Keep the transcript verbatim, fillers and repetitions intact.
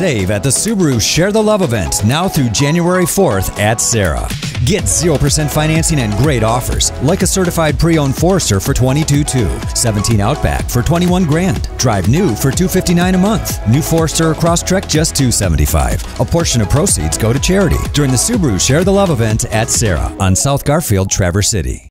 Save at the Subaru Share the Love event now through January fourth at Serra. Get zero percent financing and great offers, like a certified pre-owned Forester for twenty-two two, seventeen Outback for twenty-one grand, drive new for two fifty-nine a month, new Forester or Crosstrek just two seventy-five. A portion of proceeds go to charity during the Subaru Share the Love event at Serra on South Garfield, Traverse City.